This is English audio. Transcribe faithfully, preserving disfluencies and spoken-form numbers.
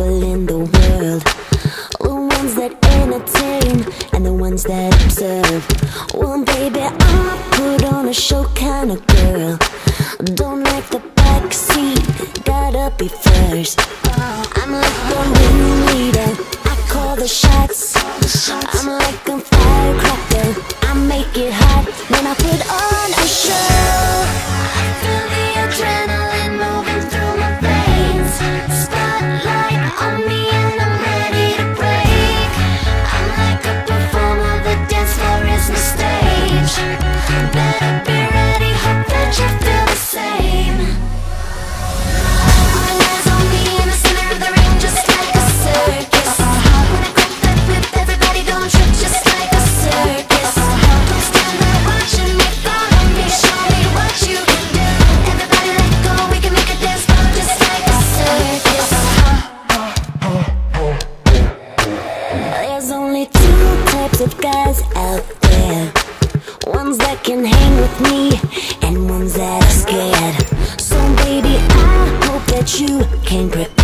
people in the world, the ones that entertain and the ones that observe. Well, baby, I'm a put on a show kind of girl. Don't like the back seat, gotta be first. I'm like the ringleader, I call the shots. I'm like a firecracker, I make it hot when I put on a show. I feel the adrenaline moving through my veins. Spotlight on me and I'm ready to break. I'm like a performer, the dance floor is my stage. Better be ready, hope that you feel the same. All eyes on me in the center of the ring, just like a circus. When I crack that whip, everybody don't trip, just like a circus. Don't stand there watching me, follow me, show me what you can do. Everybody let go, we can make a dance floor just like a circus. There's only two types of guys out there, ones that can hang with me and ones that are scared. So baby, I hope that you can prepare